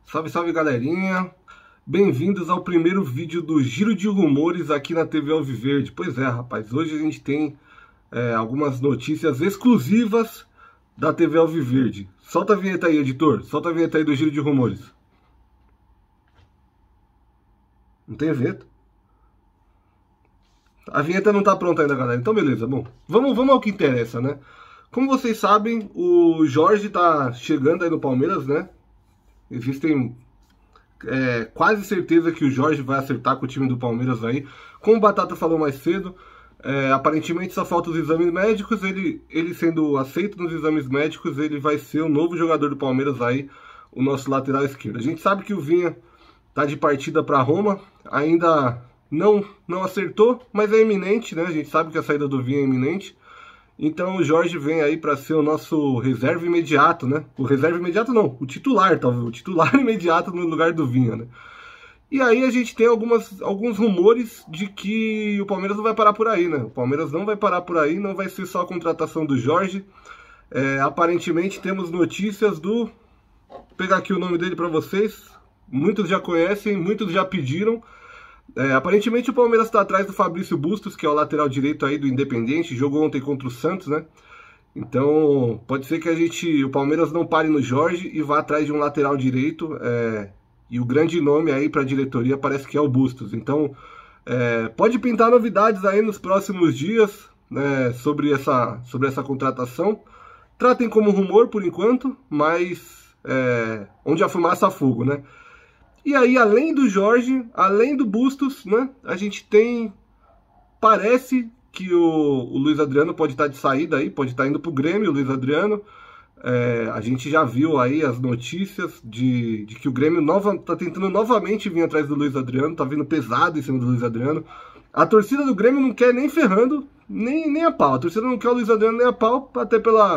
Salve, salve galerinha! Bem-vindos ao primeiro vídeo do Giro de Rumores aqui na TV Alviverde. Pois é, rapaz, hoje a gente tem algumas notícias exclusivas da TV Alviverde. Solta a vinheta aí, editor, solta a vinheta aí do Giro de Rumores. Não tem vinheta? A vinheta não tá pronta ainda, galera, então beleza, bom. Vamos ao que interessa, né? Como vocês sabem, o Jorge tá chegando aí no Palmeiras, né? Existem quase certeza que o Jorge vai acertar com o time do Palmeiras aí. Como o Batata falou mais cedo, aparentemente só falta os exames médicos. Ele sendo aceito nos exames médicos, ele vai ser o novo jogador do Palmeiras aí, o nosso lateral esquerdo. A gente sabe que o Vinha tá de partida para Roma, ainda não acertou, mas é iminente, né? A gente sabe que a saída do Vinha é iminente. Então o Jorge vem aí para ser o nosso reserva imediato, né? O reserva imediato não, o titular, talvez, o titular imediato no lugar do Vinha, né? E aí a gente tem alguns rumores de que o Palmeiras não vai parar por aí, né? O Palmeiras não vai parar por aí, não vai ser só a contratação do Jorge. Aparentemente temos notícias do... Vou pegar aqui o nome dele para vocês. Muitos já conhecem, muitos já pediram. Aparentemente o Palmeiras está atrás do Fabrício Bustos, que é o lateral direito aí do Independiente, jogou ontem contra o Santos, né? Então pode ser que o Palmeiras não pare no Jorge e vá atrás de um lateral direito, e o grande nome aí para a diretoria parece que é o Bustos. Então pode pintar novidades aí nos próximos dias, né, sobre essa contratação. Tratem como rumor por enquanto, mas onde a fumaça há fogo, né? E aí, além do Jorge, além do Bustos, né, a gente tem... Parece que o Luiz Adriano pode estar de saída aí, pode estar indo pro Grêmio, o Luiz Adriano. A gente já viu aí as notícias de que o Grêmio tá tentando novamente vir atrás do Luiz Adriano, tá vindo pesado em cima do Luiz Adriano. A torcida do Grêmio não quer nem ferrando, nem a pau. A torcida não quer o Luiz Adriano nem a pau, até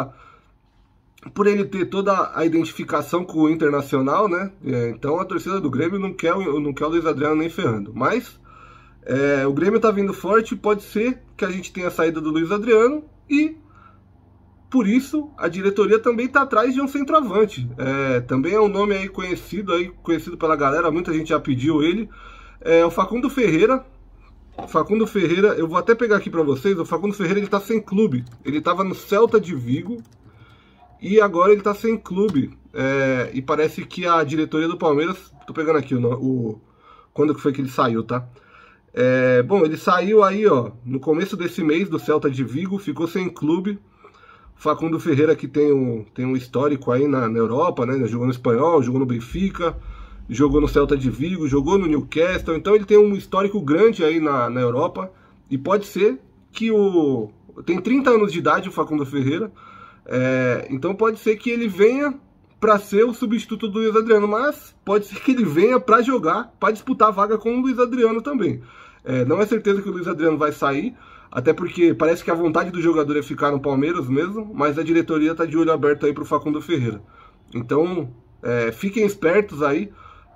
por ele ter toda a identificação com o Internacional, né? Então a torcida do Grêmio não quer o Luiz Adriano nem ferrando. Mas o Grêmio tá vindo forte, pode ser que a gente tenha a saída do Luiz Adriano e por isso a diretoria também tá atrás de um centroavante. Também é um nome aí conhecido pela galera, muita gente já pediu ele. O Facundo Ferreira. Facundo Ferreira, eu vou até pegar aqui para vocês. O Facundo Ferreira, ele tá sem clube. Ele tava no Celta de Vigo. E agora ele tá sem clube, e parece que a diretoria do Palmeiras... Tô pegando aqui quando que foi que ele saiu, tá? Bom, ele saiu aí, ó, no começo desse mês do Celta de Vigo, ficou sem clube. Facundo Ferreira, que tem um histórico aí na Europa, né? Jogou no Espanhol, jogou no Benfica, jogou no Celta de Vigo, jogou no Newcastle. Então ele tem um histórico grande aí na Europa. E pode ser que tem 30 anos de idade o Facundo Ferreira. Então pode ser que ele venha para ser o substituto do Luiz Adriano, mas pode ser que ele venha para jogar, para disputar a vaga com o Luiz Adriano também. Não é certeza que o Luiz Adriano vai sair, até porque parece que a vontade do jogador é ficar no Palmeiras mesmo, mas a diretoria está de olho aberto aí para o Facundo Ferreira. Então fiquem espertos aí,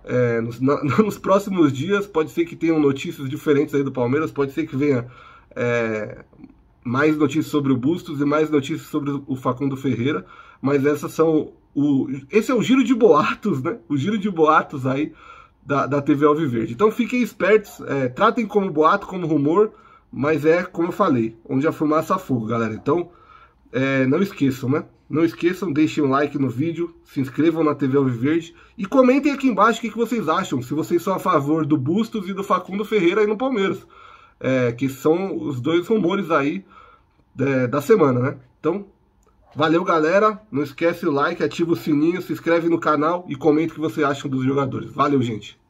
nos próximos dias pode ser que tenham notícias diferentes aí do Palmeiras, pode ser que venha... mais notícias sobre o Bustos e mais notícias sobre o Facundo Ferreira, mas esse é o giro de boatos, né? O giro de boatos aí da TV Alviverde. Então fiquem espertos, tratem como boato, como rumor, mas como eu falei, onde a fumaça há fogo, galera. Então não esqueçam, né? Não esqueçam, deixem um like no vídeo, se inscrevam na TV Alviverde e comentem aqui embaixo o que vocês acham, se vocês são a favor do Bustos e do Facundo Ferreira aí no Palmeiras. Que são os dois rumores aí da semana, né? Então, valeu, galera. Não esquece o like, ativa o sininho, se inscreve no canal e comenta o que você acha dos jogadores. Valeu, gente.